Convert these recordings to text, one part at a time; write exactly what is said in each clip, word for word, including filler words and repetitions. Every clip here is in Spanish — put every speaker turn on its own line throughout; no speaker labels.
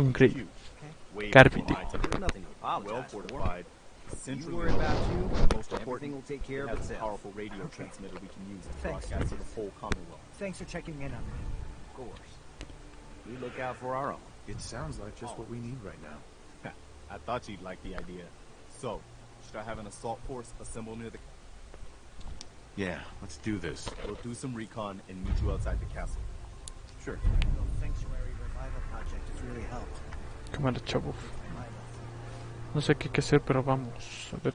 Phantom Grave. Carpity.
Well fortified. Centrally most important, it has a powerful radio transmitter we can use to broadcast to the whole Commonwealth.
Thanks for checking in on me.
Of course. We look out for our own.
It sounds like just what we need right now.
I thought you'd like the idea. So, should I have an assault force assemble near the...
Yeah, let's do this.
We'll do some recon and meet you outside the castle.
Sure.
The Sanctuary Revival Project has really helped.
Cámara, chavo. No sé qué hay que hacer, pero vamos. A ver.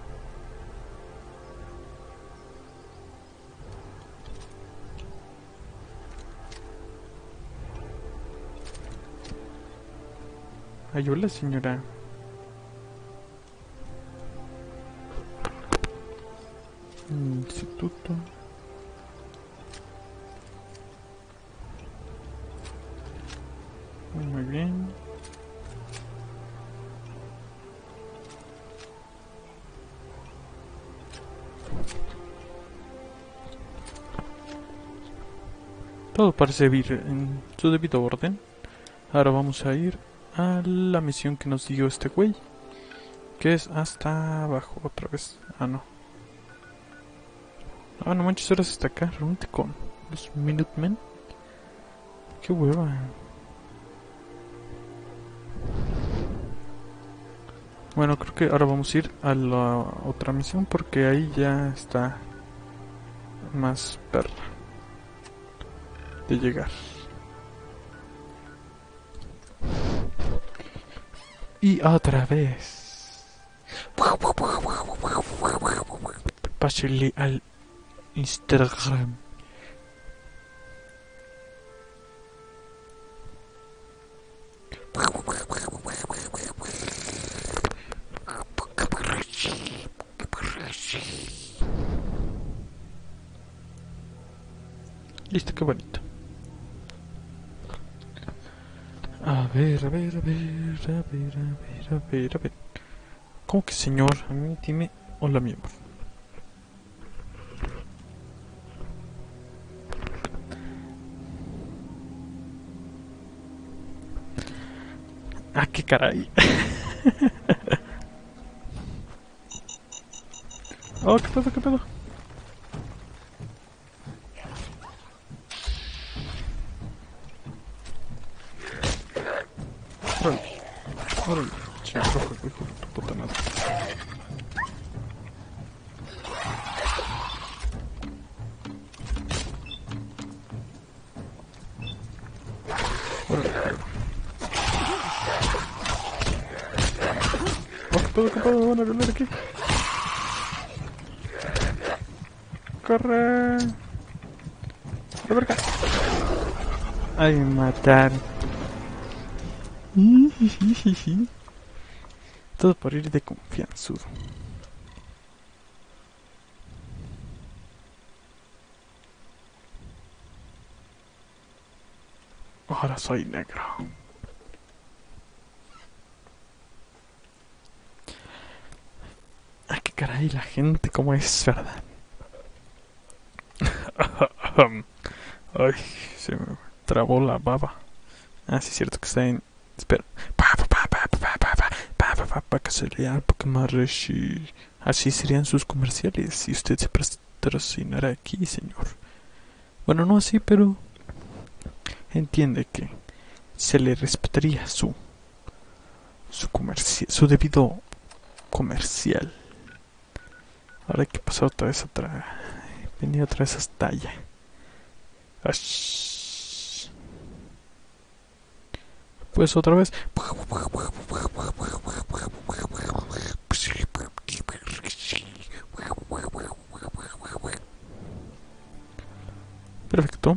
Ay, hola, señora. Instituto. Muy bien. Todo parece ir en su debido orden. Ahora vamos a ir a la misión que nos dio este güey, que es hasta abajo otra vez. Ah, no. Ah, no manches, ahora hasta acá. Reúnete con los Minutemen. Qué hueva. Bueno, creo que ahora vamos a ir a la otra misión porque ahí ya está más perra de llegar. Y otra vez. Pásale al Instagram. Listo, qué bonito. A ver, a ver, a ver, a ver, a ver, a ver, a ver. ¿Cómo que señor? A mí dime hola, mi amor. Ah, qué caray. Oh, qué pedo, qué pedo. Órale, órale, chico, hijo de tu puta madre. Órale. Oh, qué pedo, qué pedo, van a violar aquí. Corre. La verga. Ay, me mataron. Todo por ir de confianzudo. Ahora soy negro. Ay, qué caray, la gente como es, ¿verdad? Ay, se me trabó la baba. Ah, sí, es cierto que está en... Espera. Así serían sus comerciales si usted se patrocinara aquí, señor. Bueno, no así, pero entiende que se le respetaría su su comercial, su debido comercial. Ahora hay que pasar otra vez atrás. Venir otra vez hasta allá. Ash. Pues otra vez. Perfecto.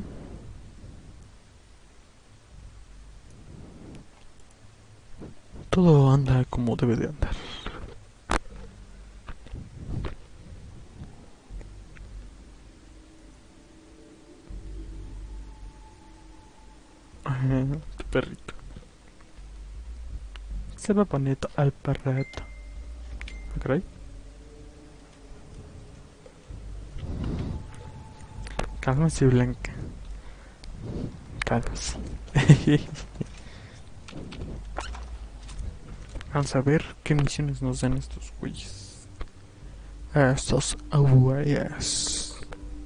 Todo anda como debe de andar. Tu perrito. Se va bonito al perrito. ¿Ok? Cálmese, Blanca. Cálmese. Vamos a ver qué misiones nos dan estos güeyes. Estos güeyes.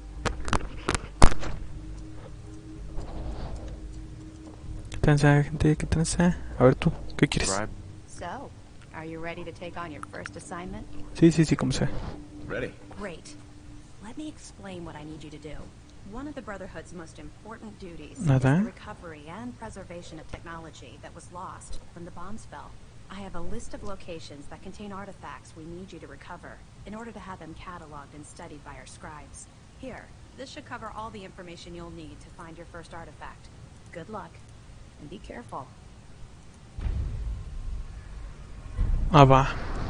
¿Qué tranza, gente? ¿Qué tranza? A ver tú, ¿qué quieres?
Scribe?
So, are you ready to take on your first assignment?
Sí, sí, sí, como sea.
Ready.
Great. Let me explain what I need you to do. One of the Brotherhood's most important duties
Nada.
is the recovery and preservation of technology that was lost when the bombs fell. I have a list of locations that contain artifacts we need you to recover in order to have them cataloged and studied by our scribes. Here, this should cover all the information you'll need to find your first artifact. Good luck, and be careful.
Ah, va.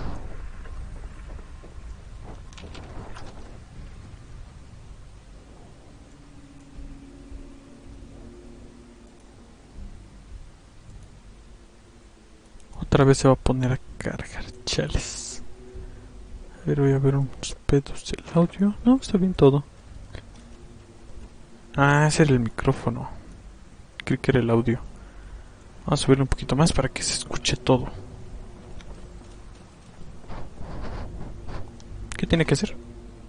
Otra vez se va a poner a cargar, chales. A ver, voy a ver unos pedos del audio. No, está bien todo. Ah, ese era el micrófono. Creí que era el audio. Vamos a subirlo un poquito más para que se escuche todo. ¿Qué tiene que hacer?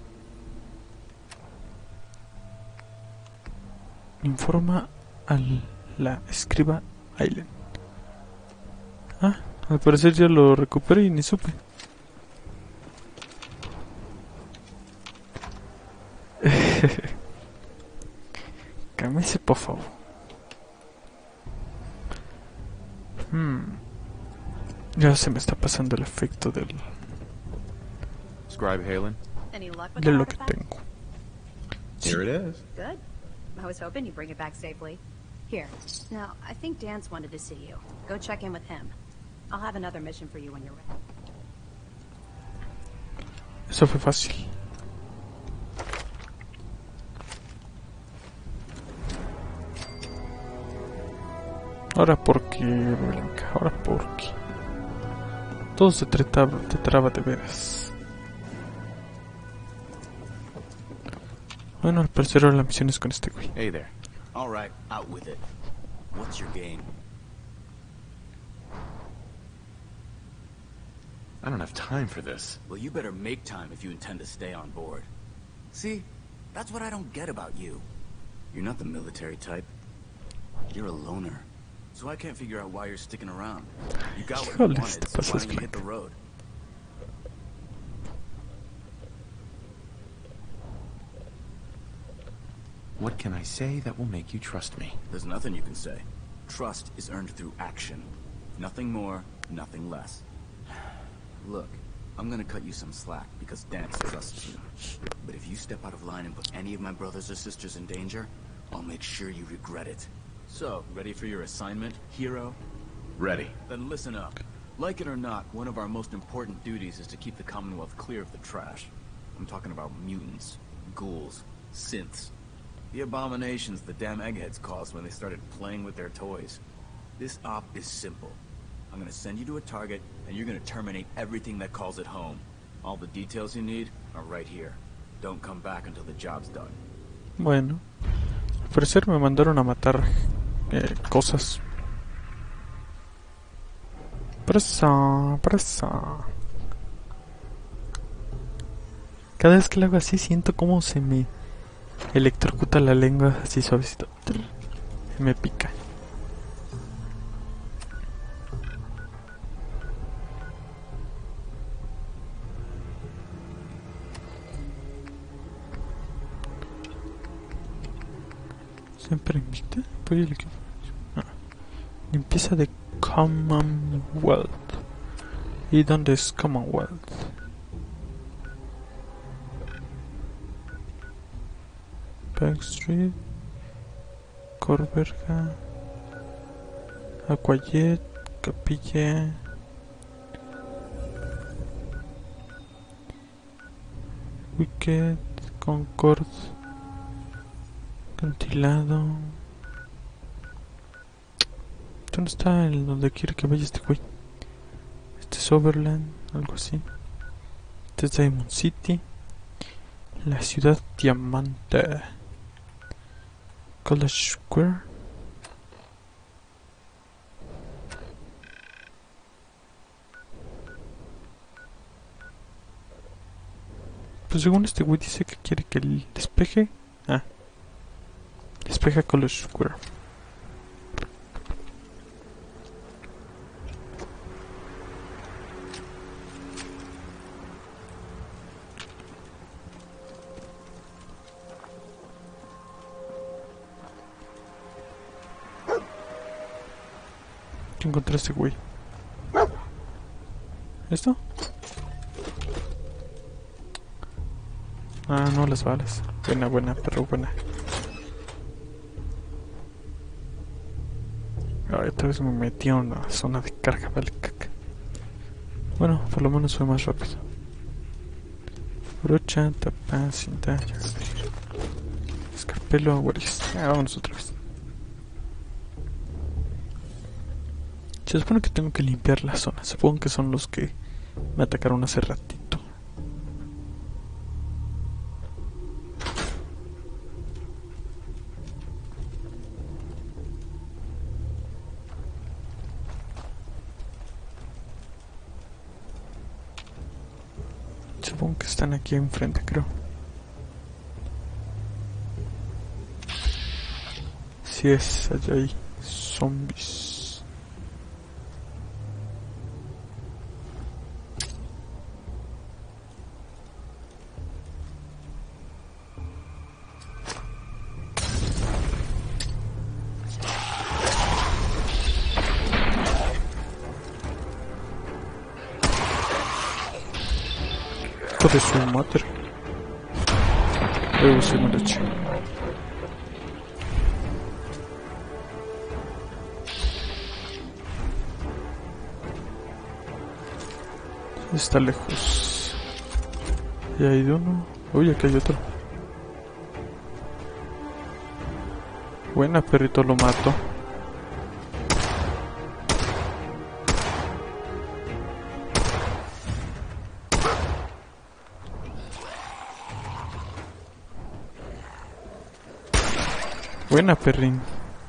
Informa a la escriba Aileen. Ah, al parecer ya lo recuperé y ni supe. Cámese, por favor. Hmm. Ya se me está pasando el efecto del
Scribe Halen?
Any luck with
de
the
lo que
artifact?
tengo.
Here it is.
Good. I was hoping you'd bring it back safely. Here. Now, I think Dan's wanted to see you. Go check in with him. I'll have another mission for you when you're ready.
Eso fue fácil. Ahora porque, Blanca, ahora porque. Todo se trataba, te traba de veras. Bueno, al parecer ahora la misión es con este güey.
Hey there.
All right, out with it. What's your game?
I don't have time for this.
Well, you better make time if you intend to stay on board. See, that's what I don't get about you. You're not the military type. You're a loner. So I can't figure out why you're sticking around. You got what you
Híjole,
wanted,
te
so why
pasas,
don't you hit the
Blanca.
road?
What can I say that will make you trust me?
There's nothing you can say. Trust is earned through action. Nothing more, nothing less. Look, I'm gonna cut you some slack because Dance trusts you. But if you step out of line and put any of my brothers or sisters in danger, I'll make sure you regret it. So, ready for your assignment, hero?
Ready.
Then listen up. Like it or not, one of our most important duties is to keep the Commonwealth clear of the trash. I'm talking about mutants, ghouls, synths. The abominations the damn eggheads caused when they started playing with their toys. This op is simple. I'm gonna send you to a target, and you're gonna terminate everything that calls it home. All the details you need are right here. Don't come back until the job's done.
Bueno, al parecer me mandaron a matar eh, cosas. Presa, presa. Cada vez que lo hago así siento como se me electrocuta la lengua así suavecito. Se me pica. ¿Se permite? Apoyo el equipo. Ah. Limpieza de Commonwealth. ¿Y dónde es Commonwealth? Backstreet, Corberga, Aquayet, Capilla, Wicked, Concord, Cantilado. ¿Dónde está el donde quiere que vaya este güey? Este es Overland, algo así. Este es Diamond City. La ciudad diamante. College Square. Pero según este güey dice que quiere que el despeje... Ah. Despeja College Square. ¿Qué encontraste, güey? ¿Esto? Ah, no, las balas. Buena, buena, perro, buena. Ay, otra vez me metí en una zona de carga, vale, caca. Bueno, por lo menos fue más rápido. Brocha, tapa, cinta, escarpelo, guaris. Ah, vámonos otra vez. Se supone que tengo que limpiar la zona. Supongo que son los que me atacaron hace ratito. Supongo que están aquí enfrente, creo. Si es, allá hay zombies. De su madre. Luego se me lo eché. Está lejos. Y hay uno. Uy, aquí hay otro. Buena, perrito, lo mato. Buena, perrín.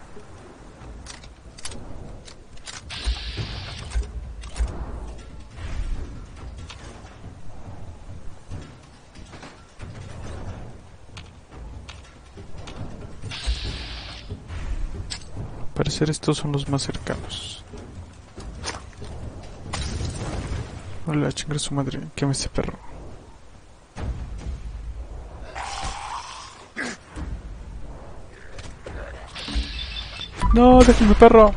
Al parecer estos son los más cercanos. Hola, chingar su madre. ¿Qué me hace perro? No, déjame, perro.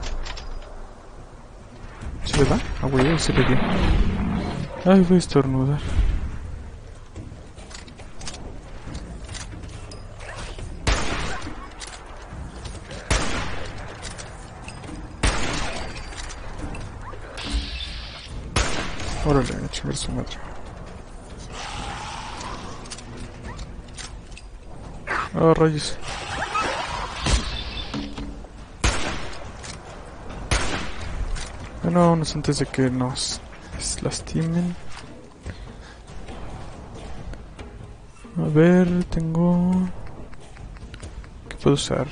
¿Se le da? Ah, güey, se le dio. Ay, voy a estornudar. Órale, a chingar su madre. Oh, rayos. Bueno, vámonos antes de que nos lastimen. A ver, tengo... ¿Qué puedo usar?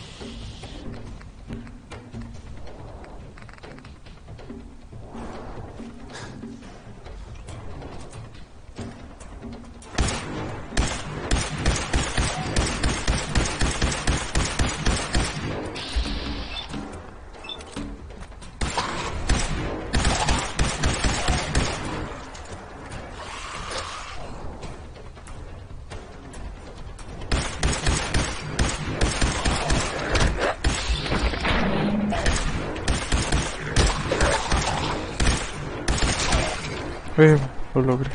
Eh, lo logré.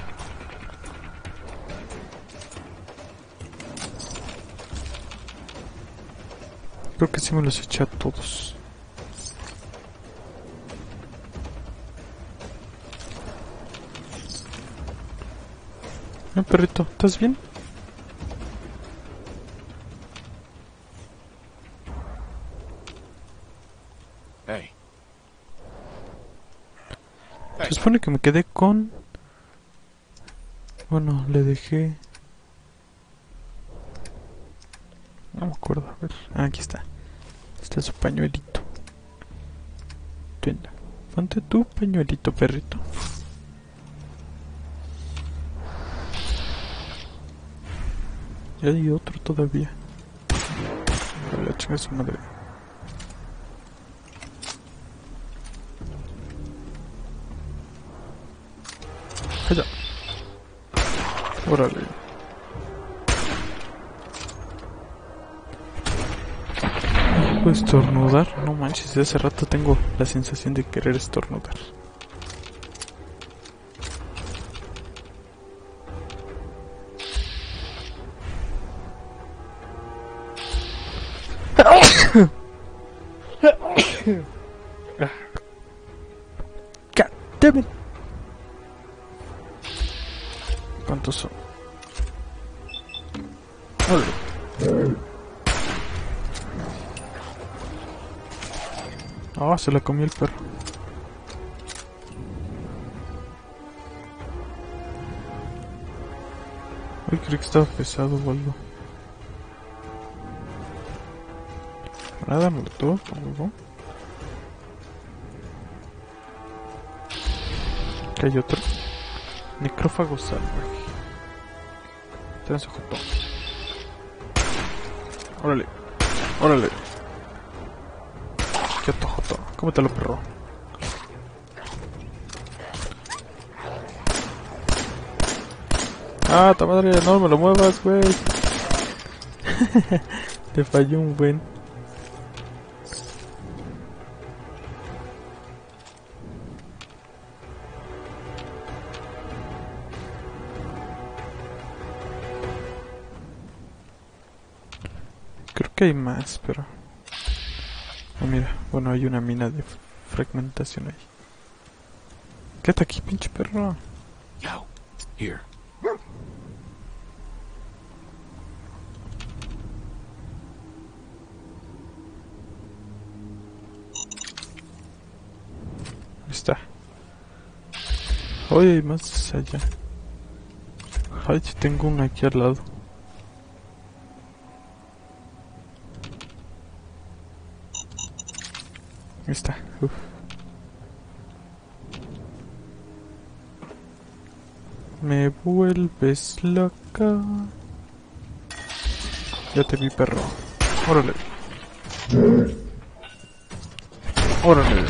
Creo que sí me los eché a todos. Eh, perrito, ¿estás bien?
Hey.
Se supone que me quedé con... Bueno, le dejé... No me acuerdo, a ver... Ah, aquí está. Está su pañuelito. Venga, ponte tu pañuelito, perrito. Y hay otro todavía. Vale, la chinga su madre. Allá. Órale. ¿Puedo estornudar? No manches, de hace rato tengo la sensación de querer estornudar. God damn it. ¿Cuántos son? Ole. Ah, se la comió el perro. Uy, creí que estaba pesado o algo. Nada, molotov, algo. ¿Qué hay otro? Necrófago salvaje. Transojoto. Órale. Órale. Qué tojoto. Cómetelo, perro. Ah, ta madre, no me lo muevas, güey. Te falló un buen. Creo que hay más, pero... Oh, mira, bueno, hay una mina de fragmentación ahí. Quédate aquí, pinche perro.
Yo, here.
Ahí está. Oye, hay más allá. Ay, si tengo una aquí al lado. Ahí está. Uf. Me vuelves loca. Ya te vi, perro. Órale. Órale.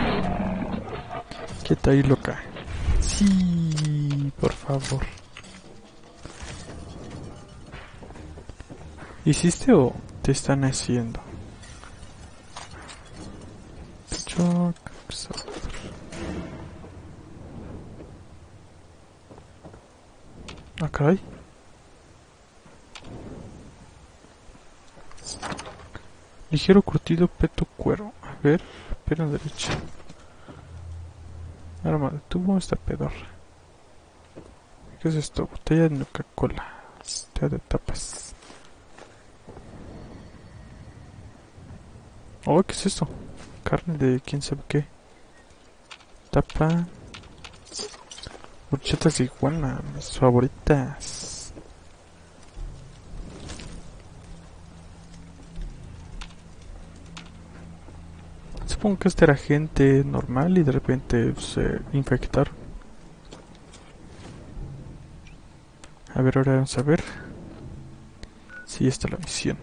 Quieta ahí, loca. Sí, por favor. ¿Hiciste o te están haciendo? Choc. Ah, caray. Ligero curtido peto cuero. A ver, pierna derecha. Arma de tubo, esta pedorra. ¿Qué es esto? Botella de Coca-Cola. Botella de tapas. Oh, ¿qué es esto? Carne de quién sabe qué. Tapa. Horchatas de iguana, mis favoritas. Supongo que esta era gente normal y de repente se infectaron. A ver, ahora vamos a ver si está la misión.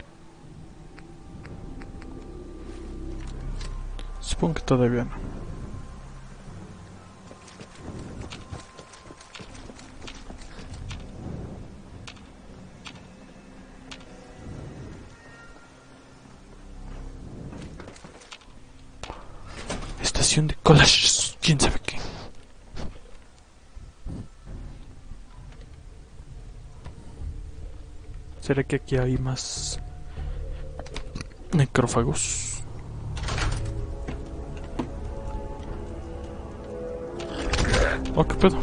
Supongo que todavía no. Estación de collage, quién sabe qué. ¿Será que aquí hay más necrófagos? Oh, qué pedo.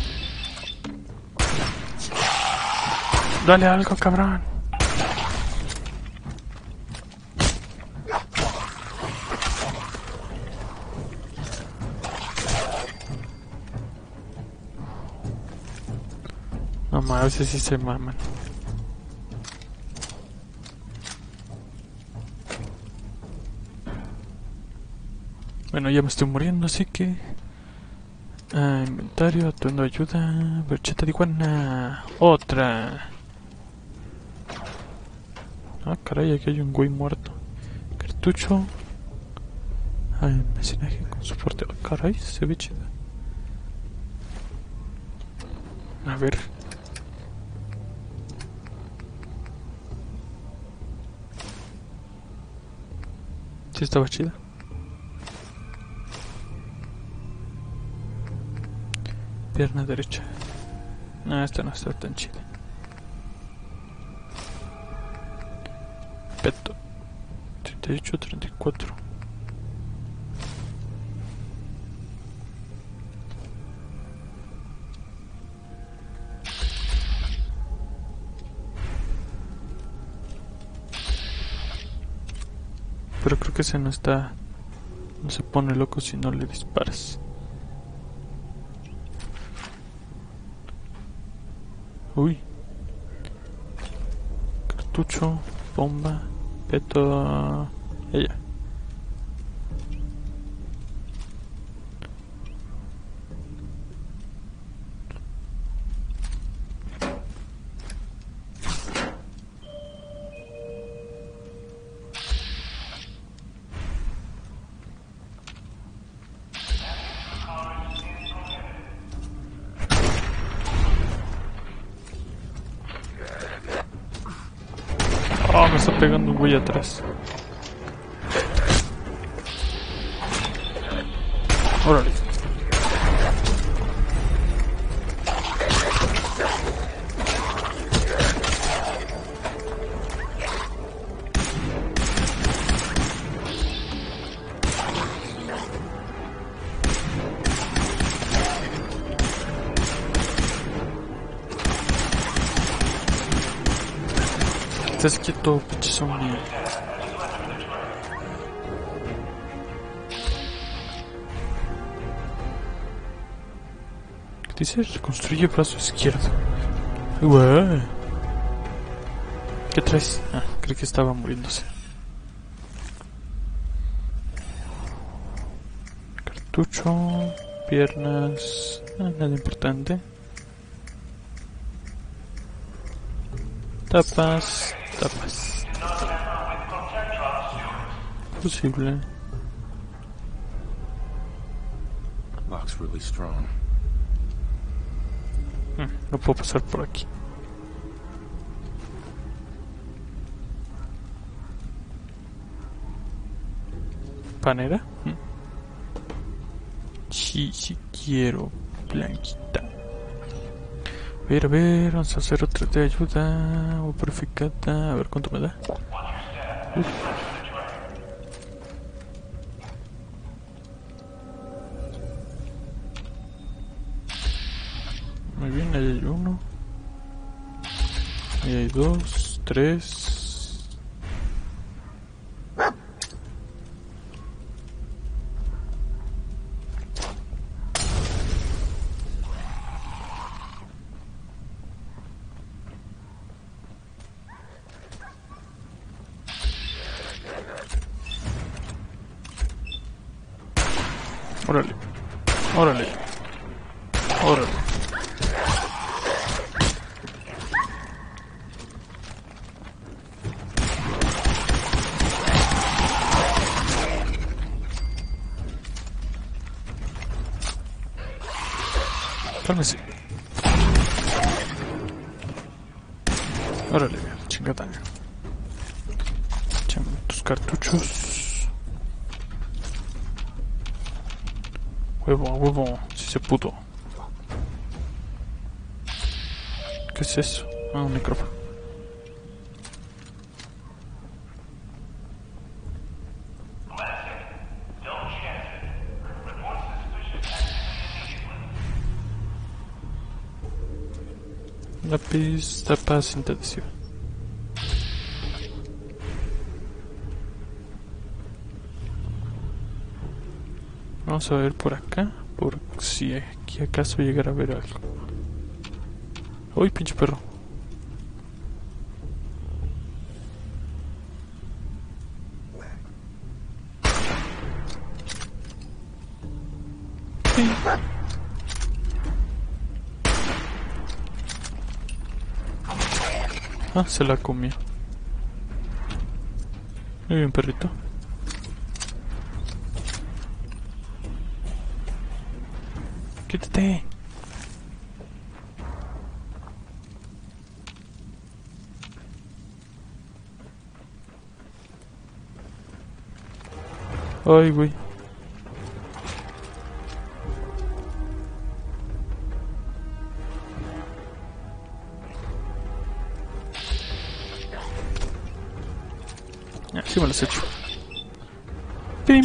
Dale algo, cabrón. No mames, a veces sí se maman. Bueno, ya me estoy muriendo, así que... Ah, inventario, atuendo ayuda... Bercheta de iguana... Otra... Ah, caray, aquí hay un güey muerto. Cartucho. Ay, mecinaje con soporte. Ah, caray, se ve chida. A ver. Sí, estaba chida. Pierna derecha. No, esta no está tan chida. Peto. treinta y ocho, treinta y cuatro. Pero creo que ese no está... No se pone loco si no le disparas. Uy. Cartucho, bomba, peto... Ella. Oh, me está pegando un güey atrás. Órale. Estás quieto, pinche zombie. ¿Qué dice? Reconstruye brazo izquierdo. Ué. ¿Qué traes? Ah, creí que estaba muriéndose. Cartucho, piernas, ah, nada importante. Tapas, tapas. Posible.
Lock's really strong.
Hmm, no puedo pasar por aquí. ¿Panera? Hmm. Sí, sí quiero. Blanquita. A ver, a ver, vamos a hacer otra de ayuda o purificada. A ver cuánto me da. Uf. Muy bien, ahí hay uno. Ahí hay dos, tres. Órale, órale, órale. Cálmese. Órale, chingada. Échame tus cartuchos. Huevo, huevo, si se pudo. ¿Qué es eso? Ah, un micrófono. Lápiz, tapa, cinta adhesiva. Vamos a ver por acá, por si aquí acaso llegara a ver algo. Uy, pinche perro. Sí. Ah, se la comió. Muy bien, perrito. Quítate. Ay, güey. Ya, sí me los he hecho. ¡Pim!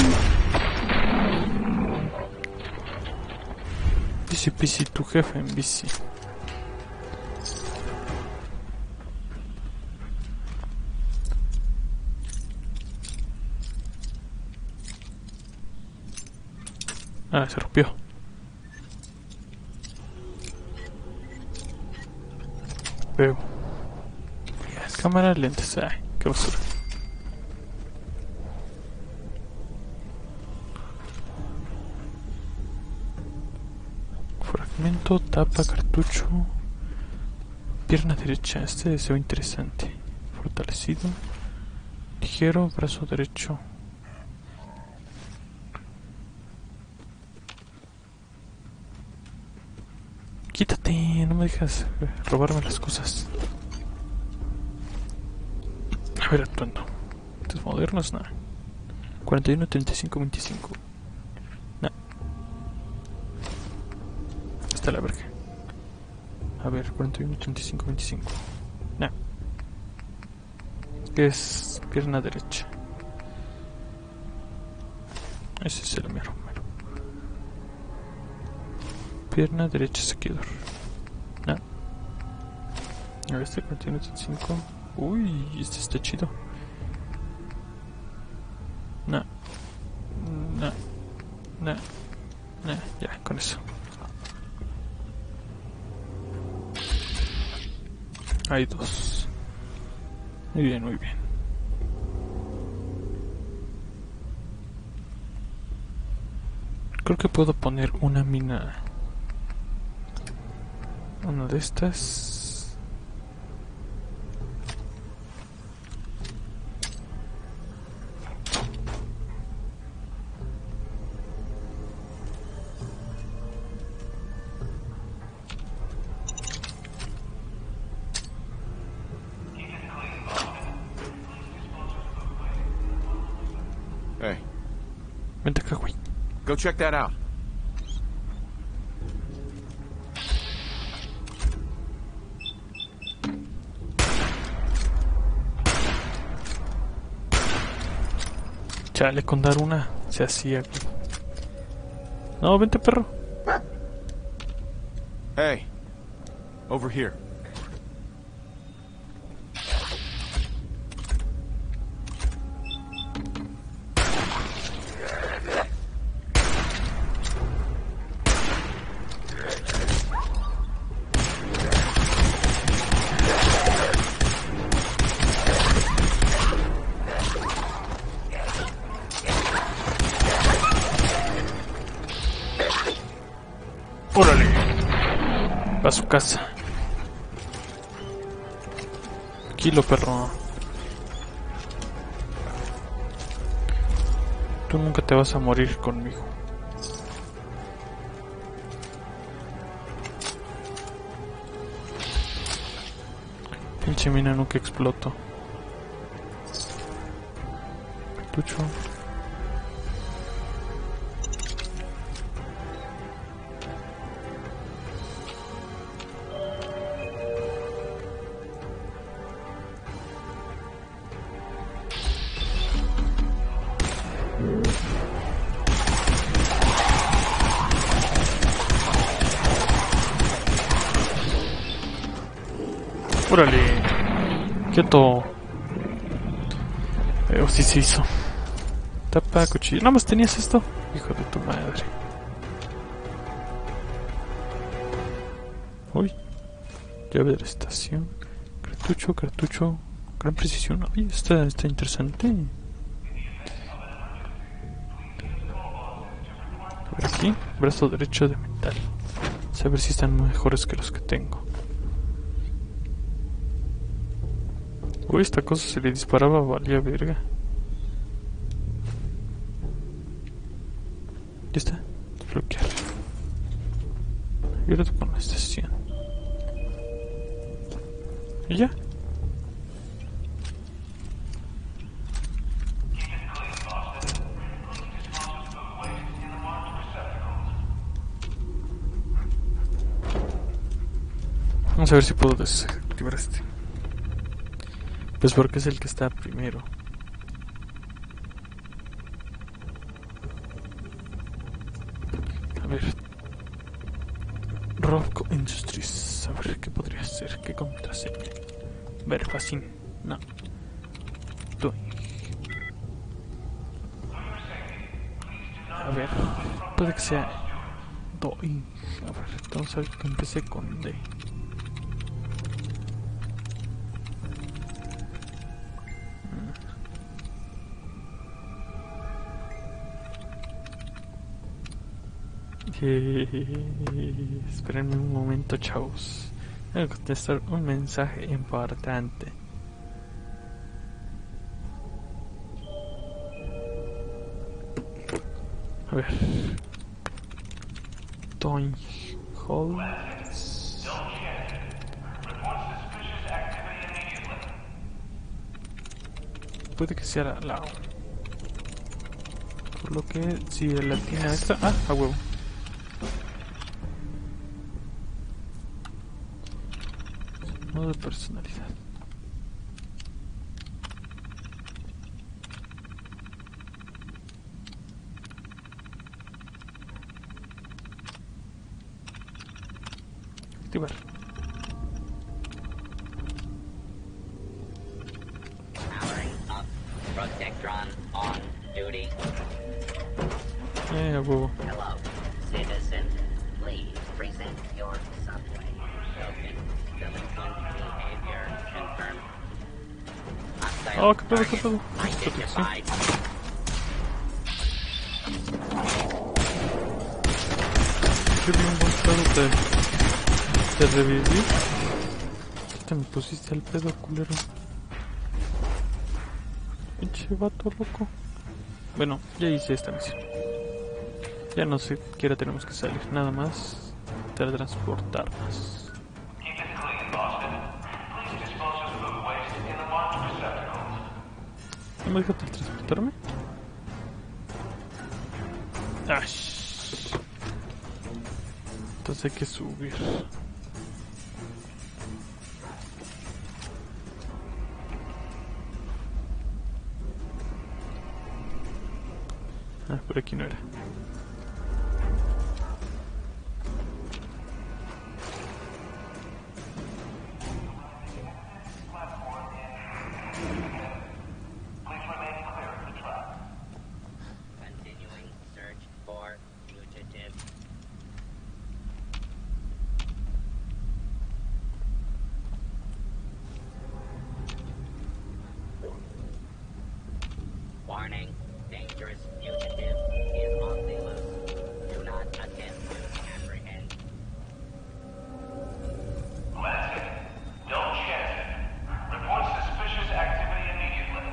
Bici, bici, tu jefe en bici. Ah, se rompió. Veo. Cámara, lentes. Ay, qué basura. Fragmento, tapa, cartucho. Pierna derecha. Este se ve interesante. Fortalecido. Ligero, brazo derecho. Quítate, no me dejas robarme las cosas. A ver, atuendo. Estos modernos, nada. cuarenta y uno, treinta y cinco, veinticinco. Nah. Está la verga. A ver, cuarenta y uno, treinta y cinco, veinticinco. Nah. ¿Qué es? Pierna derecha. Ese es el mero. Pierna derecha, seguidor. No. A ver, este cuarenta y uno, treinta y cinco. Uy, este está chido. No. No. No. No. Ya, con eso. Hay dos. Muy bien, muy bien. Creo que puedo poner una mina. Una de estas.
Hey,
Vente acá, güey.
go check that out.
Chale, con dar una se hacía, güey. No, vente, perro.
Hey, over here.
Órale. A su casa. Tranquilo, perro. Tú nunca te vas a morir conmigo. Pinche mina nunca explotó. Cartucho. Órale, quieto. Eh, oh, sí se hizo. Tapa, cuchillo. Nada más tenías esto, hijo de tu madre. Uy, llave de la estación. Cartucho, cartucho. Gran precisión. Uy, está, está interesante. A ver aquí, brazo derecho de metal. A ver si están mejores que los que tengo. Uy, esta cosa se le disparaba, valía verga. Ya está. Bloquear. Y ahora con la estación. ¿Y ya? Vamos a ver si puedo desactivar este. Pues porque es el que está primero. A ver. Rovco Industries. A ver qué podría ser. ¿Qué contraseña? Ver, fácil. No. Doing. A ver. Puede que sea Doing. A ver, vamos a ver que empecé con D. Eh, espérenme un momento, chavos. Tengo que contestar un mensaje importante. A ver. Toy Holds. Puede que sea la, la por lo que si la latina extra. Ah, a huevo. Modo de personalidad. Activar.
Powering up. Protectron on duty.
Eh, a huevo.
Hello, citizen. Please present your subway token. Delinquent behavior confirmed. Hostile
Oh, qué pedo, qué
target
pedo.
identified.
Qué bien buen pedo de, de revivir. Te me pusiste al pedo, culero. Pinche vato loco. Bueno, ya hice esta misión. Ya no siquiera tenemos que salir, nada más teletransportarnos. ¿No me deja teletransportarme? ¡Ash! Entonces hay que subir. Ah, por aquí no era.
Continuing search for fugitive. Warning, dangerous fugitive is on the loose. Do not attempt to apprehend.
Lansing, don't chance it. Report suspicious activity immediately.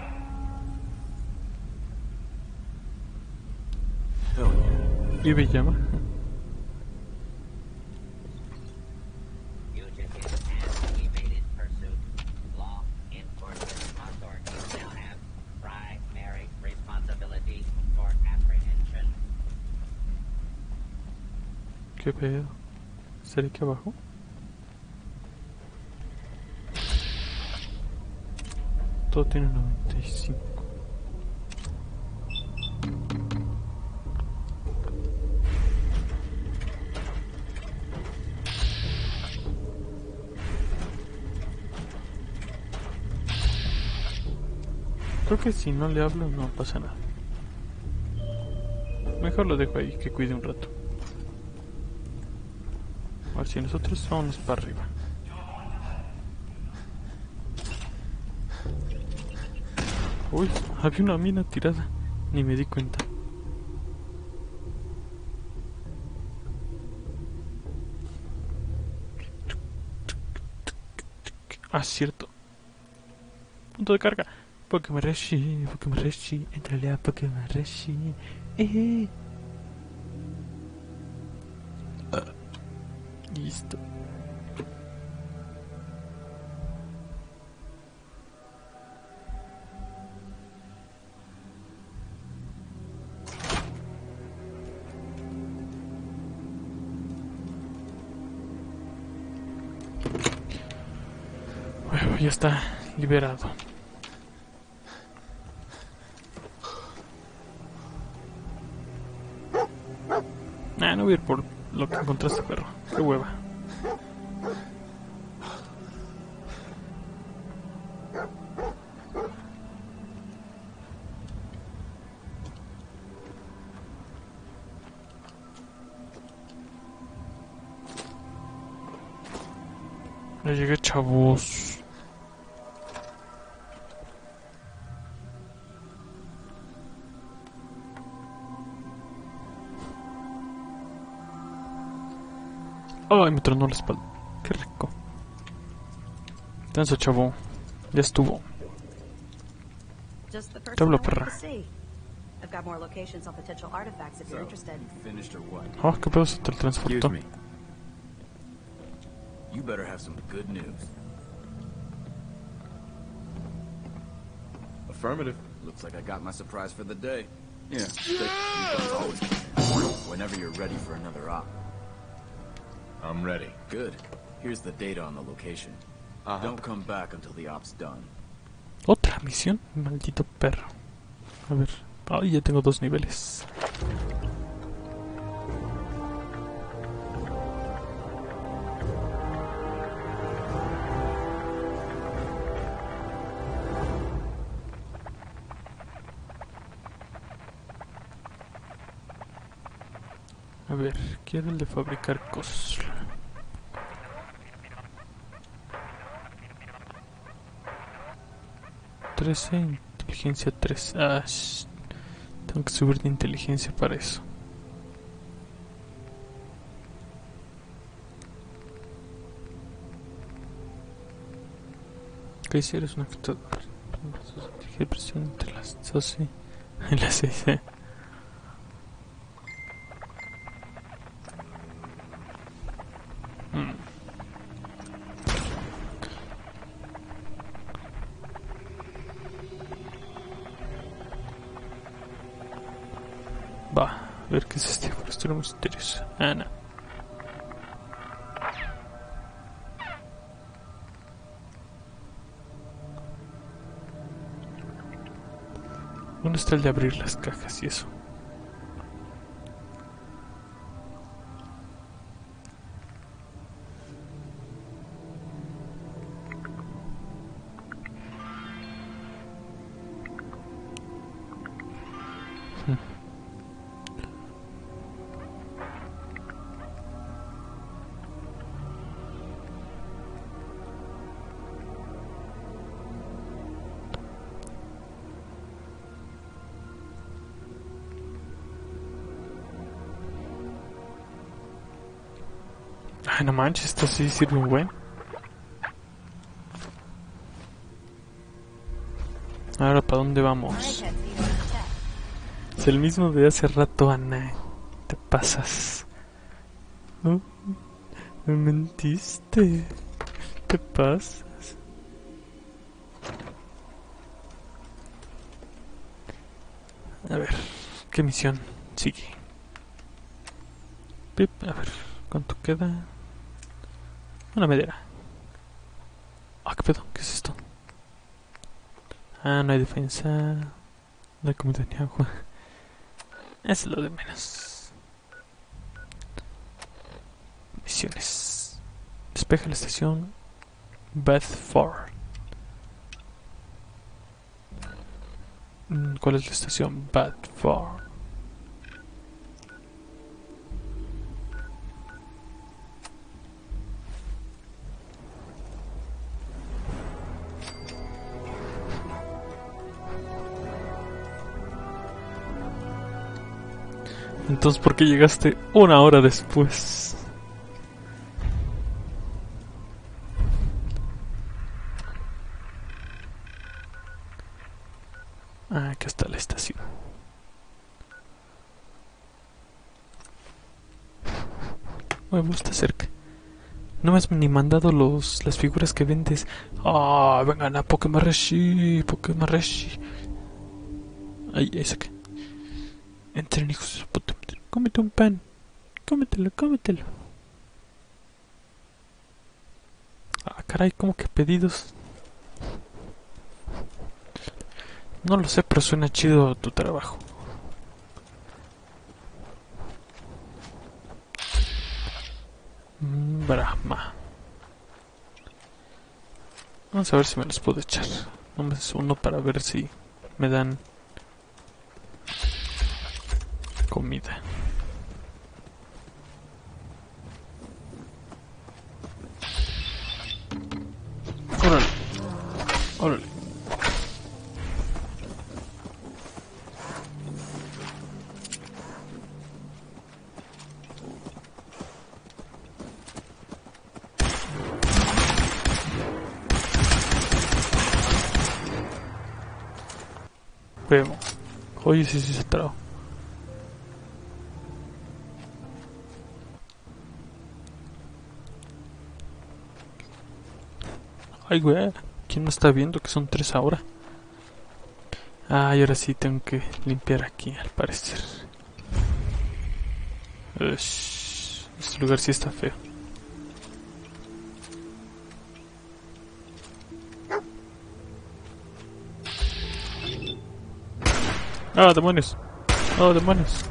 ¿Y me llama?
Fugitive has evaded pursuit. Law enforcement authorities now have primary responsibility for apprehension.
¿Qué pedo? ¿Será aquí abajo? Todo tiene noventa y cinco. Creo que si no le hablo no pasa nada. Mejor lo dejo ahí, que cuide un rato. A ver si nosotros vamos para arriba. Uy, había una mina tirada. Ni me di cuenta. Ah, cierto. Punto de carga. Pokémon Reshi, Pokémon Reshi, entrale a Pokémon Reshi. Eh. visto. Bueno, ya está liberado. Ah, no voy a ir por lo que encontraste, perro. Qué hueva. Ya llegué, chavos. Ay, me tronó la espalda. Qué rico. Danza, chavo. Ya estuvo.
Just the
Te
person I
hablo,
wanted
perra.
to see. I've got more locations on potential artifacts if you're interested.
Finished or what?
Oh, qué pedo, se teletransportó.
Excuse me.
You better have some good news.
Affirmative.
Looks like I got my surprise for the day. Yeah, you guys always whenever you're ready for another op.
I'm ready.
Good. Here's the data on the location.
Uh-huh.
Don't come back until the op's done.
Otra misión, maldito perro. A ver. Ay, ya tengo dos niveles. A ver, quiero el de fabricar cosas. trece, inteligencia tres. Ah, sh- tengo que subir de inteligencia para eso. ¿Qué si eres una computadora? Dije presión entre las doce y las seis. ¿eh? Mm. Va, a ver qué es este forastero misterioso. Ah, no. ¿Dónde está el de abrir las cajas y eso? Ay, no manches, esto sí sirve un buen. Ahora, ¿para dónde vamos? Es el mismo de hace rato, Ana. Te pasas. Oh, me mentiste. Te pasas. A ver, ¿qué misión sigue? Pip, a ver, ¿cuánto queda? Una medera. Ah, ¿qué pedo? ¿Qué es esto? Ah, no hay defensa. No hay comida ni agua. Es lo de menos. Misiones. Despeja la estación Bedford. ¿Cuál es la estación? Bedford. Entonces, ¿por qué llegaste una hora después? Ah, acá está la estación. Me gusta cerca. No me has ni mandado los, las figuras que vendes. Ah, oh, vengan a Pokemareshi, Pokemareshi. Ahí, ahí saqué. Entren, hijos de su puta madre. Cómete un pan. Cómetelo, cómetelo. Ah, caray, ¿cómo que pedidos? No lo sé, pero suena chido tu trabajo. Mm, Brahma. Vamos a ver si me los puedo echar. Nomás uno para ver si me dan comida. Órale. Órale. Vemos. Oye, sí, sí se trabó. Ay, güey. ¿Quién no está viendo que son tres ahora? Ah, y ahora sí tengo que limpiar aquí, al parecer. Ush, este lugar sí está feo. Ah, demonios. Oh, demonios.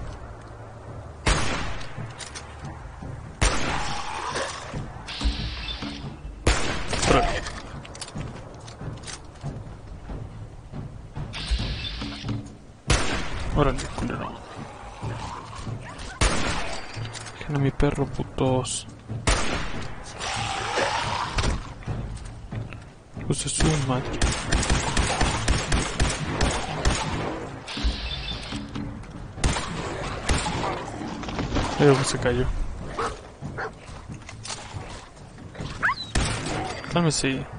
Órale. Órale, culero. Que no, mi perro, putos. Pues es su madre. Creo que se cayó. Cálmese. No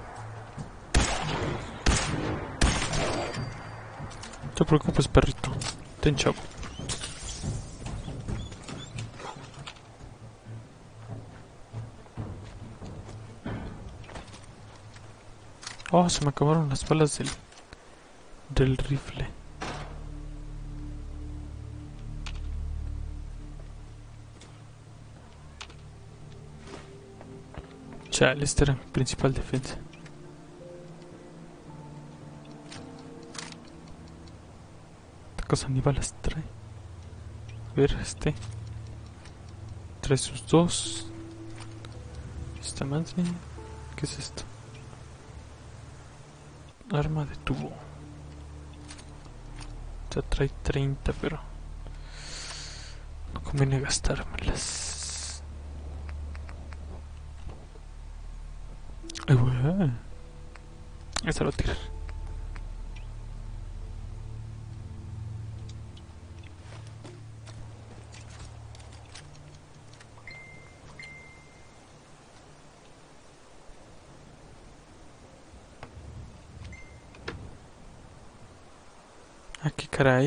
te preocupes, perrito. Ten chavo. Oh, se me acabaron las balas del, del rifle. Chale, esta era mi principal defensa. Esta cosa ni balas trae. A ver, este. Trae sus dos. Esta madre. ¿Qué es esto? Arma de tubo. Ya trae treinta, pero no conviene gastármelas. Ay, güey. Esta lo tirar. Ah, qué caray.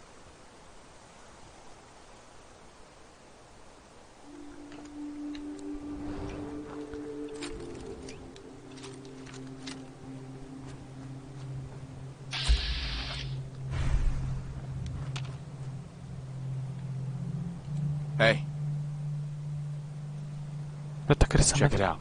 Hey,
Voy a atacar esa
check it
madre.
out.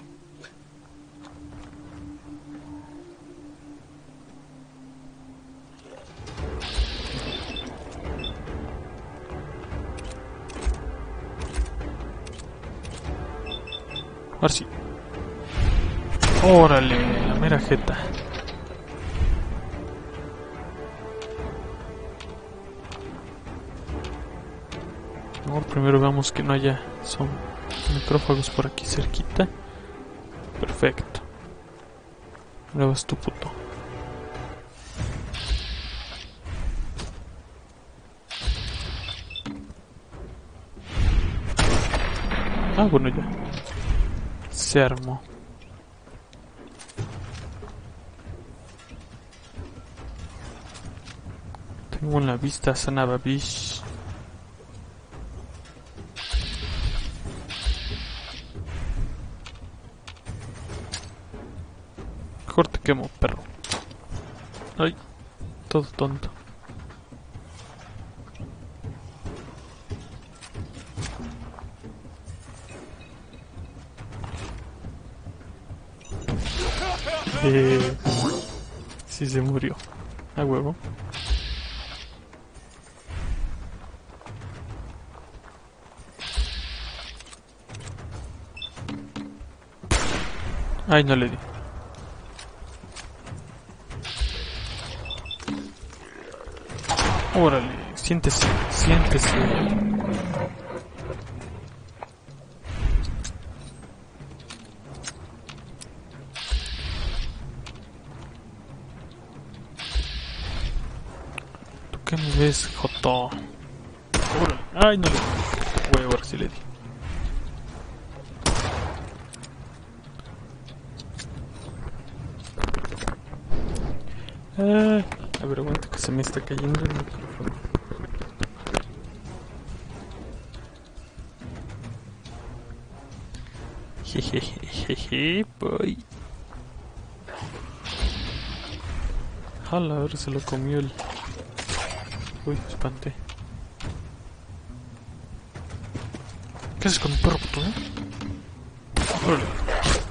Ahora sí. Órale, la mera jeta. No, primero veamos que no haya son necrófagos por aquí cerquita. Perfecto. Ahora vas tu puto. Ah, bueno, ya. Se armó. Tengo en la vista a Sanababish. Mejor te quemo, perro. Ay, todo tonto. Eh, sí se murió. A huevo. Ay, no le di. Órale, siéntese, siéntese. ¿Tú qué me ves, Joto? Órale. Ay, no le di. Voy a ver si le di. Ah, a ver, aguanta que se me está cayendo el micrófono. Jejejeje, boy. Jala, ahora se lo comió el... Uy, me espanté. ¿Qué haces con un perro, puto, eh? Órale.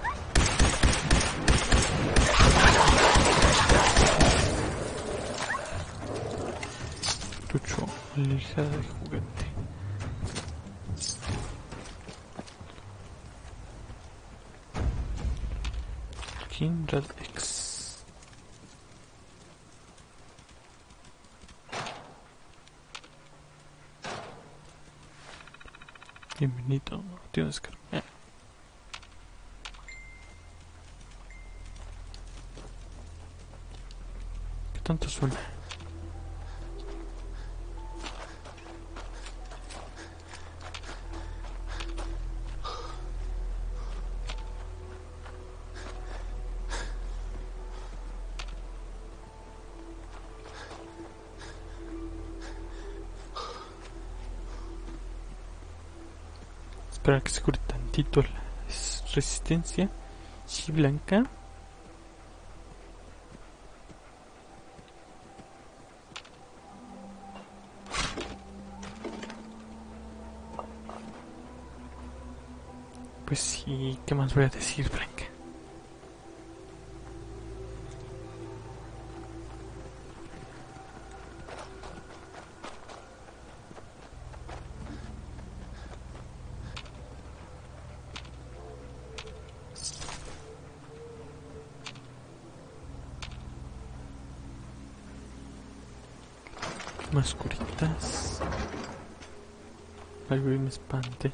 Chucho, lija de juguete. Kindred X. Bienvenido, tienes que... Eh. ¿Qué tanto suena? Espera que se cure tantito la resistencia. Sí, blanca. Pues sí, ¿qué más voy a decir, blanca? Más curitas. Ay, güey, me espante.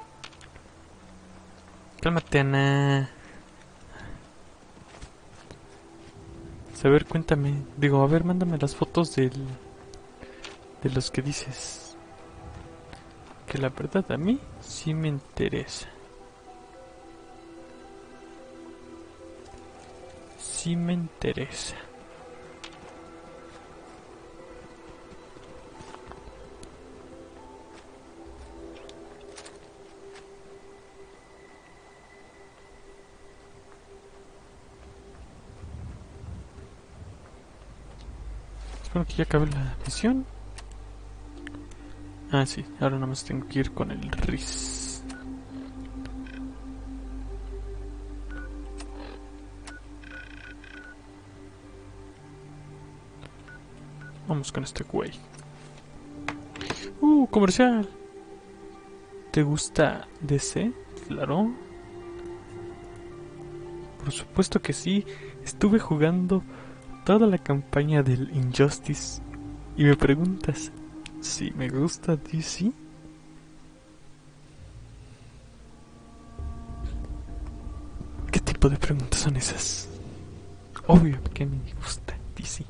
Cálmate, Ana. A ver, cuéntame. Digo, a ver, mándame las fotos del... de los que dices. Que la verdad a mí sí me interesa. Sí me interesa. Espero que ya acabe la misión. Ah, sí, ahora nada más tengo que ir con el Riz. Vamos con este güey. Uh, comercial. ¿Te gusta D C? Claro. Por supuesto que sí. Estuve jugando toda la campaña del Injustice y me preguntas si me gusta D C. ¿Qué tipo de preguntas son esas? Obvio que me gusta D C.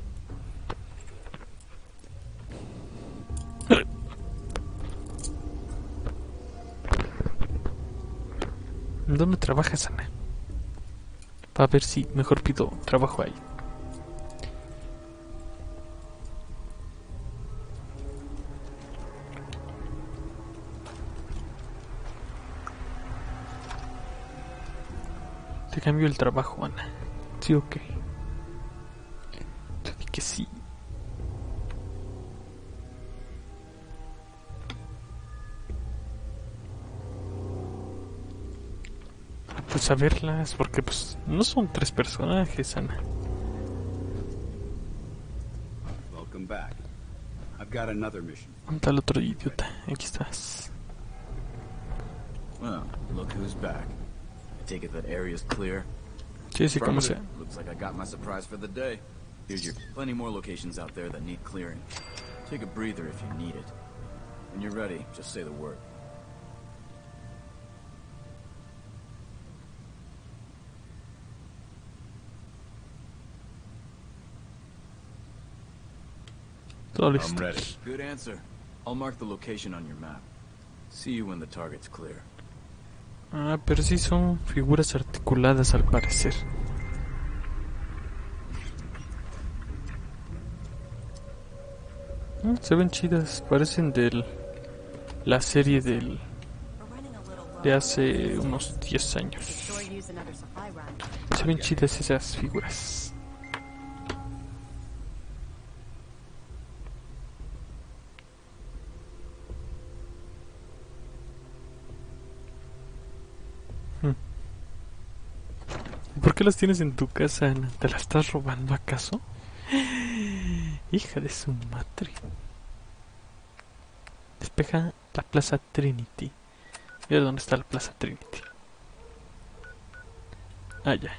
¿Dónde trabajas, Ana? Para ver si mejor pido trabajo ahí. Te cambio el trabajo, Ana. ¿Sí o qué? Tú di que sí. Pues a verlas, porque pues no son tres personajes, Ana.
Welcome back. I've got another mission.
¿Dónde está el otro idiota? Aquí estás.
Well, look who's back. I take it that area's clear.
Sí, sí, como sea.
Looks like I got my surprise for the day. Here's your plenty more locations out there that need clearing. Take a breather if you need it. When you're ready, just say the word.
Todo
I'm
listo.
ready.
Good answer. I'll mark the location on your map. See you when the target's clear.
Ah, pero sí son figuras articuladas al parecer. Mm, se ven chidas, parecen del la serie del de hace unos diez años. Se ven chidas esas figuras. ¿Por qué las tienes en tu casa, Ana? ¿Te las estás robando acaso? Hija de su madre. Despeja la Plaza Trinity. Mira dónde está la Plaza Trinity. Ah, ya.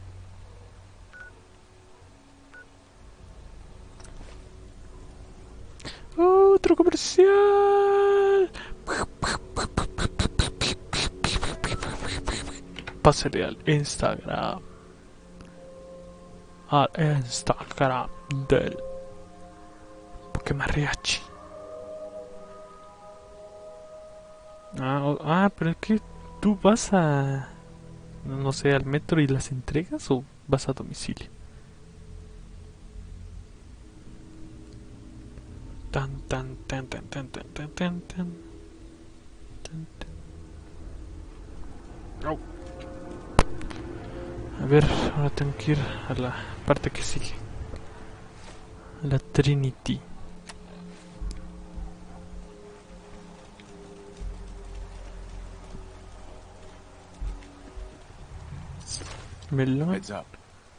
¡Otro comercial! Pásale al Instagram. Al Instagram del Pokemariachi. Ah, oh, ah, pero es que tú vas a, no sé, al metro y las entregas o vas a domicilio. Tan tan tan tan tan tan tan tan tan tan tan. Oh. A ver, ahora tengo que ir a la parte que sigue. A la Trinity. Melón.
Heads up.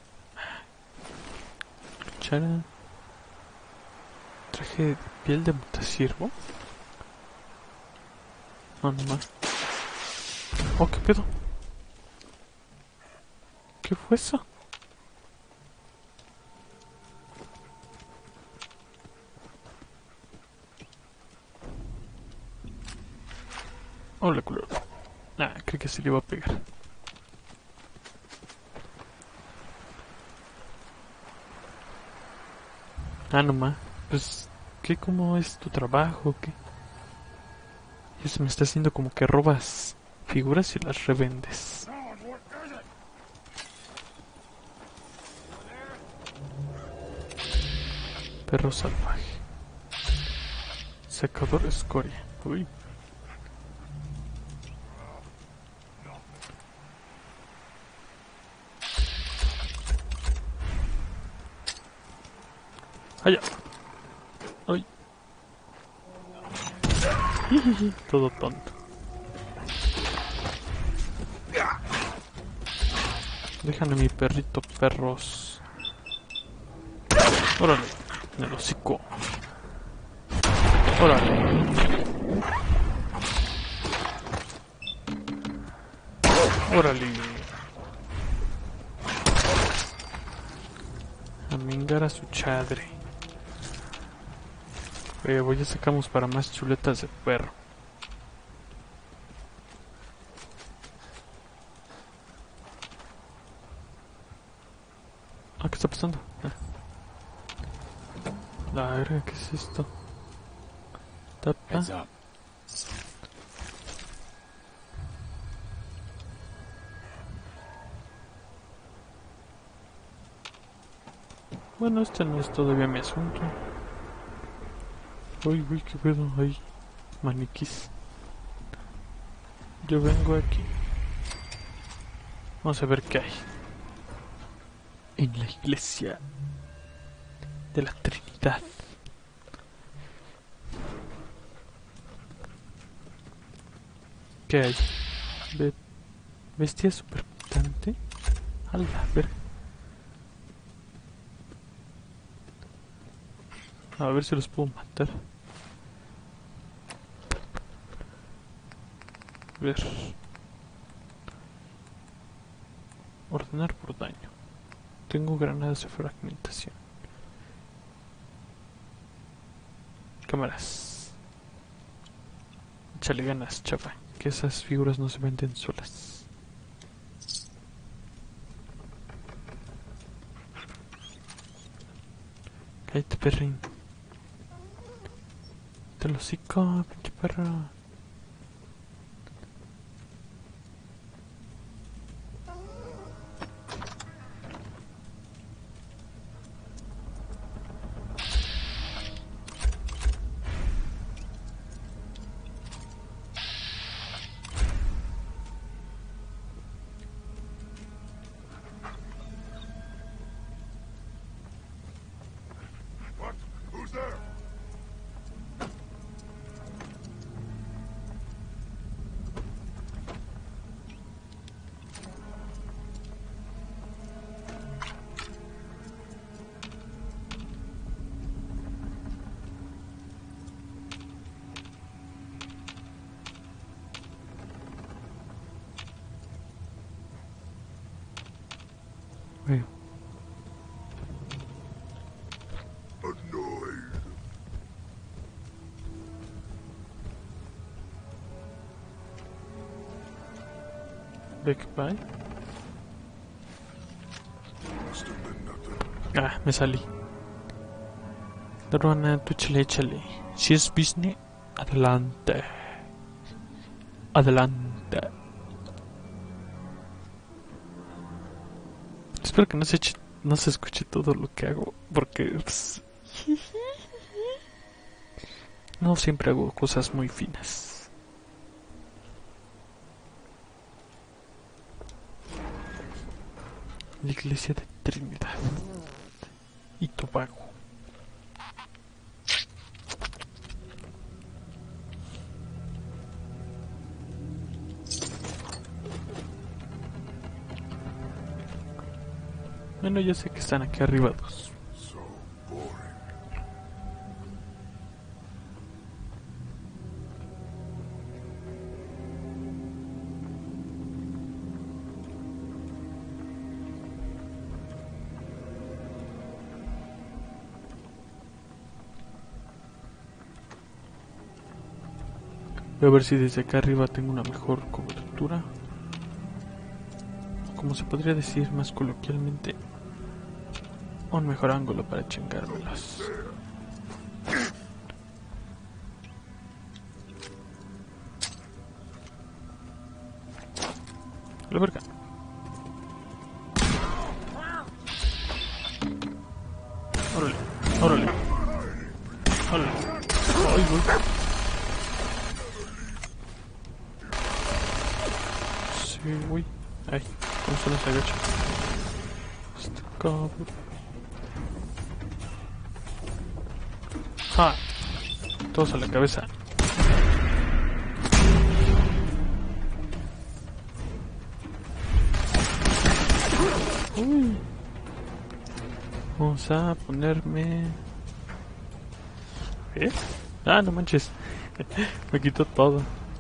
Cuchara. Traje de piel de motaciervo. No, no más. Oh, ¿qué pedo? ¿Qué fue eso? Hola, culero. Nah, creo que se le iba a pegar. Ah, no más. Pues, ¿qué? ¿Cómo es tu trabajo? ¿Qué? Ya se me está haciendo como que robas figuras y las revendes. Perro salvaje. Secador de escoria. Uy. Allá. Ay. Todo tonto. Déjame mi perrito, perros. Órale. En el hocico. Órale. Órale. A mingar a su chadre. Eh, voy a sacamos para más chuletas de perro. Ah, ¿qué está pasando? Ah. La verga, ¿qué es esto? Tapa.
Heads up.
Bueno, este no es todavía mi asunto. Uy, uy, qué pedo, hay maniquís. Yo vengo aquí. Vamos a ver qué hay. en la iglesia de la Trinidad. ¿Qué hay? Be bestia supermutante. A la verga. A ver si los puedo matar. A ver. Ordenar por daño. Tengo granadas de fragmentación. Cámaras. Échale ganas, chapa. Que esas figuras no se venden solas. Cállate, perrín. Te lo hocico, pinche perro. Veo. Backbite. Ah, me salí. Drona, tú échale, échale. Si es business, adelante. Adelante. Espero que no se, eche, no se escuche todo lo que hago, porque pues, no siempre hago cosas muy finas. La iglesia de Trinidad y Tobago. Bueno, ya sé que están aquí arriba dos. Voy a ver si desde acá arriba tengo una mejor cobertura. Como se podría decir más coloquialmente, un mejor ángulo para chingármelas. La verga. Órale, órale. Órale. Ay, güey. Sí, güey. Ay, ¿cómo se nos agacha? Este cabrón. ¡Ja! Todos a la cabeza. Uy. Vamos a ponerme... ¿Eh? Ah, no manches. Me quitó todo.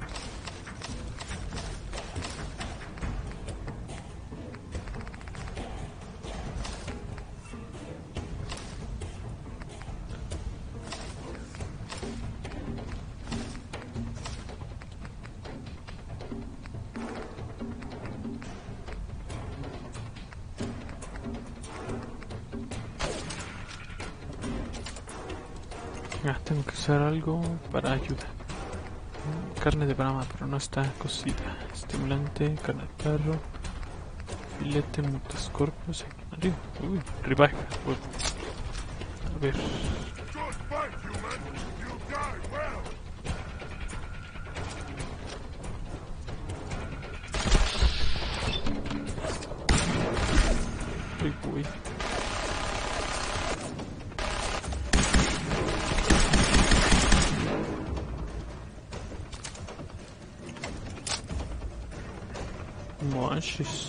Ah, tengo que usar algo para ayuda. Carne de brama, pero no está cocida. Estimulante, carne de perro, filete, mutascorpios, arriba. Uy, ribaja. A ver. Uy, uy. Manches.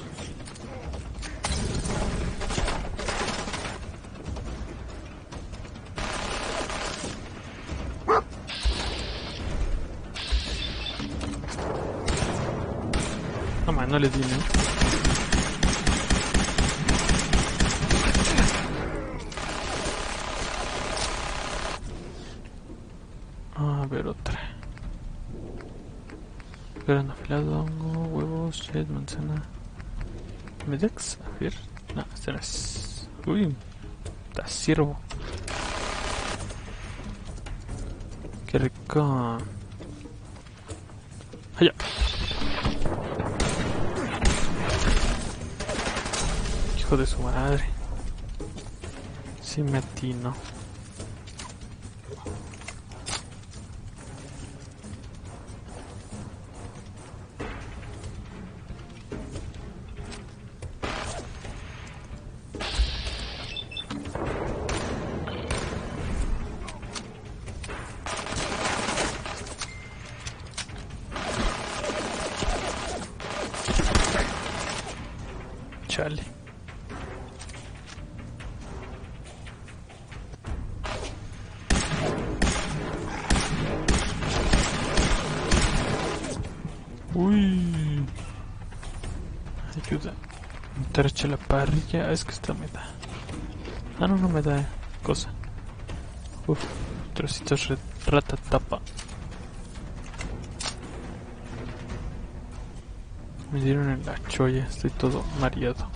No man, no les di, ¿no? A ver, otra. Grano afilado, hongo, huevos, chet, manzana. ¿Medex? A ver. No, este no es. Uy, está ciervo. Qué rico. Allá. Hijo de su madre. Sí me atino. Chale. Uy. Ayuda. Meterche la parrilla. Es que esta me da. Ah, no, no me da cosa. Uf. Trocitos rata tapa. Me dieron en la cholla, estoy todo mareado.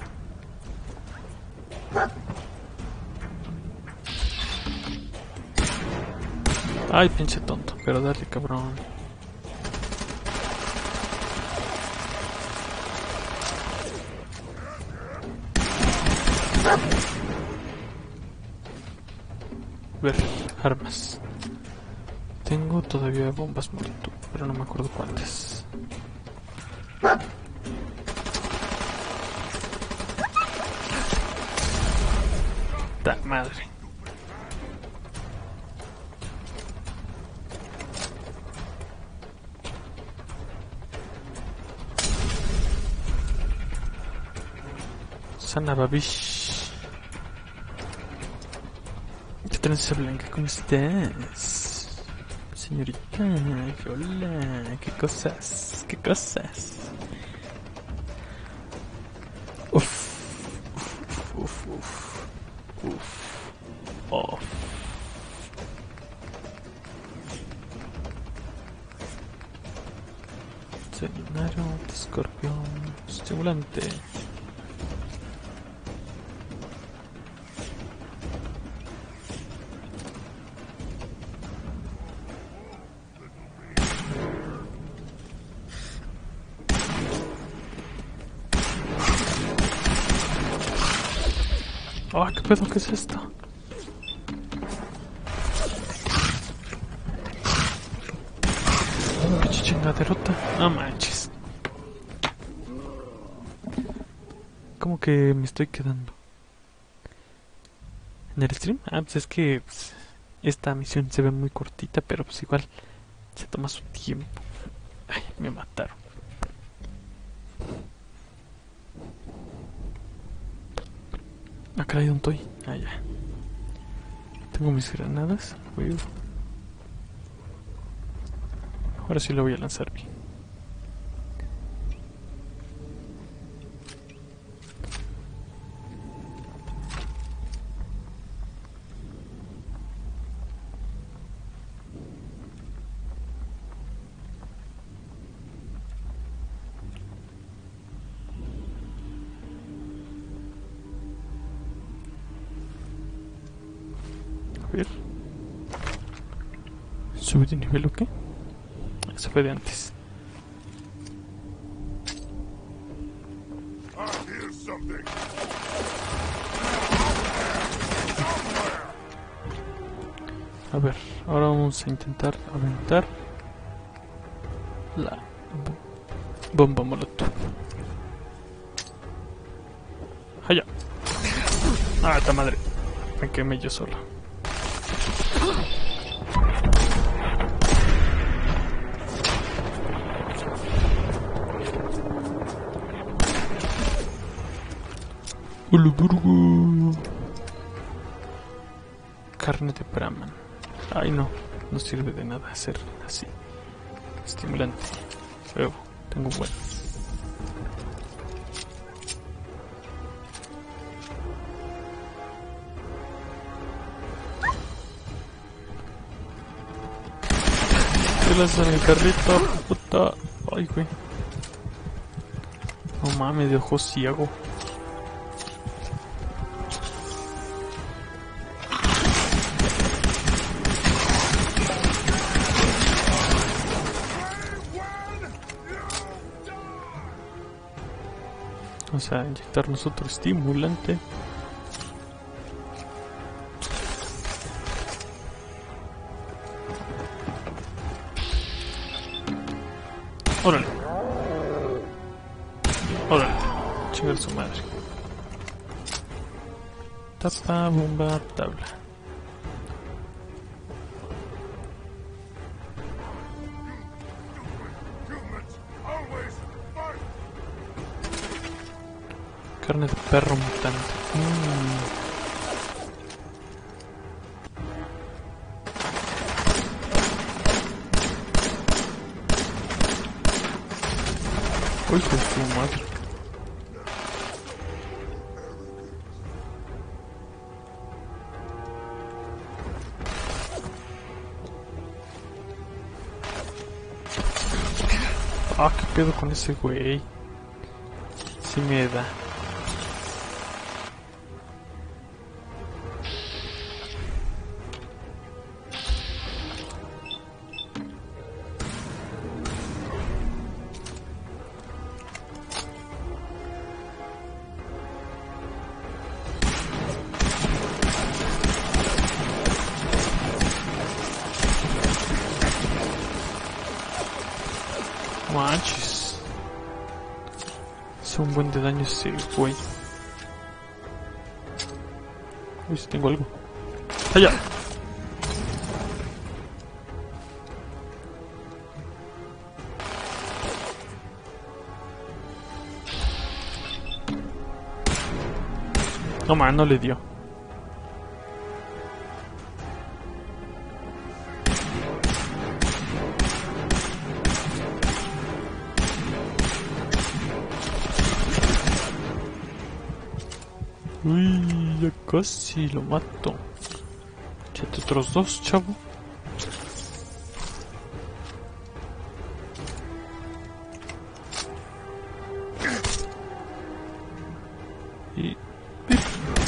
Ay, pinche tonto, pero dale, cabrón. Ver, armas. Tengo todavía bombas molotov, pero no me acuerdo cuántas. ¡Ta madre! Sana Babish. ¿Qué tranza Blanca? ¿Cómo estás? Señorita, hola, qué cosas, qué cosas. Uf, uf, uf, uf, uf, oh. Seminario, escorpión, estimulante. Ah, oh, ¿qué pedo? ¿Qué es esto? ¡Qué chingaderota! No manches. ¿Cómo que me estoy quedando? ¿En el stream? Ah, pues es que pues, esta misión se ve muy cortita, pero pues igual se toma su tiempo. Ay, me mataron. Ah, caray, ¿dónde estoy? Ah, ya. Tengo mis granadas. Uy. Ahora sí lo voy a lanzar bien. A ver. ¿Subí de nivel o qué? Eso fue de antes. A ver, ahora vamos a intentar aventar la bomba molotov. ¡Allá! ¡Ah, esta madre! Me quemé yo solo. Uluburgo. Carne de Brahman. Ay no, no sirve de nada hacer así. Estimulante. Huevo, tengo bueno. ¿Qué le hacen en el carrito? Puta. Ay, güey. No mames, de ojo ciego. Vamos a inyectarnos otro estimulante. Órale. Órale. Chingar su madre. Tapa, bomba, tabla. Carne de perro mutante. Mm. Uy, pues su madre. Ah, qué pedo con ese güey. Sí me da. Manches. Hace un buen de daño ese güey. Uy, si tengo algo. ¡Allá! No man, no le dio. Uy, ya casi lo mato. Échate otros dos, chavo. Y... ¡pip!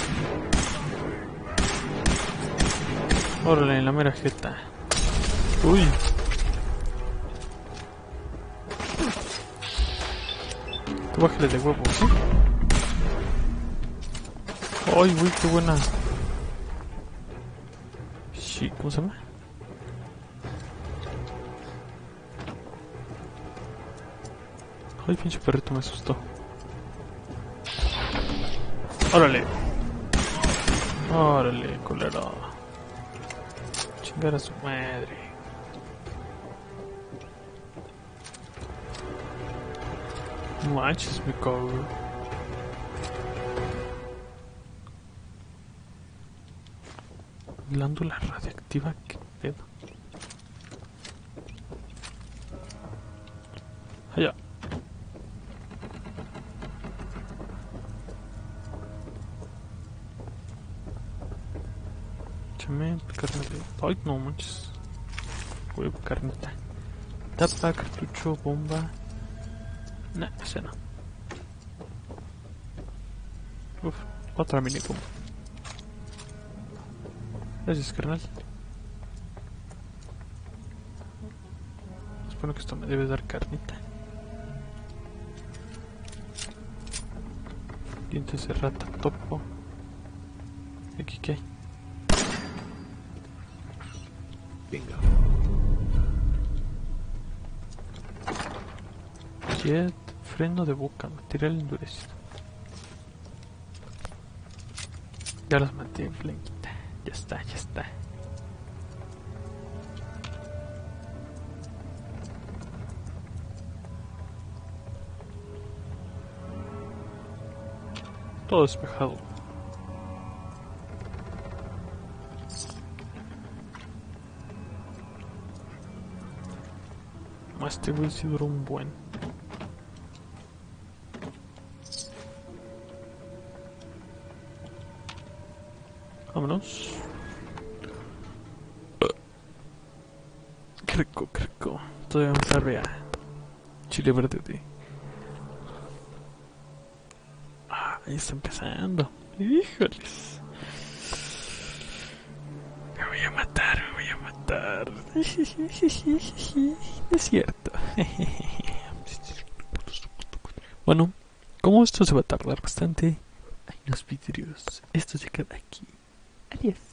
Órale, en la mera jeta. Uy. Tú bájale de huevo, ¿sí? Ay, güey, qué buena. Sí, ¿cómo se llama? Ay, pinche perrito, me asustó. Órale. Órale, colero. Chingar a su madre. Manches, me cago. Glándula radiactiva, qué pedo. Allá. Échame carne de... Ay, no manches. Huevo, carnita. Tapa, cartucho, bomba. Nah, ese no. Uf, otra mini bomba. Gracias, carnal. Espero que esto me debe dar carnita. Dientes de rata, topo. ¿Aquí qué hay?
Bingo.
Jet, freno de boca, material endurecido. Ya las maté en flankita. Ya está, ya está. todo despejado. Este güey sí duró un buen. Vámonos. Qué rico, qué rico. Todavía me sabe a chile verde de... Ah, ahí está empezando. Híjoles. Me voy a matar, me voy a matar. Es cierto. Bueno, como esto se va a tardar bastante, hay unos vidrios. Esto se queda aquí. Adiós.